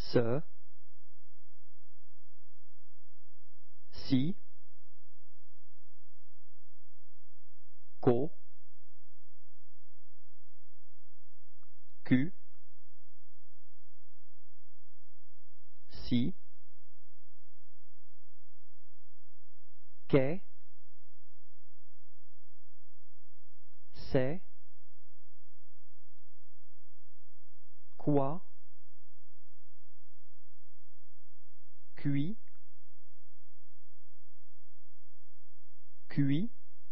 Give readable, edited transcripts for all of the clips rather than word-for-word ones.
ce, si, co, Q, si, que, c'est, quoi, cuit, cuit,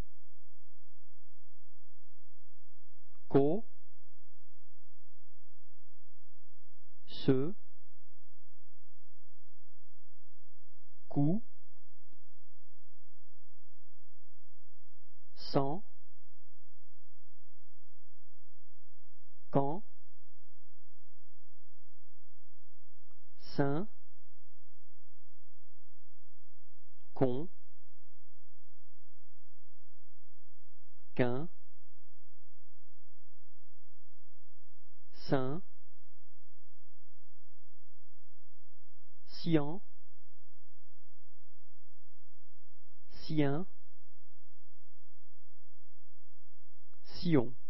co, ce, coup, sans, quand, saint, con, qu'un, saint, sien, sien, sillon.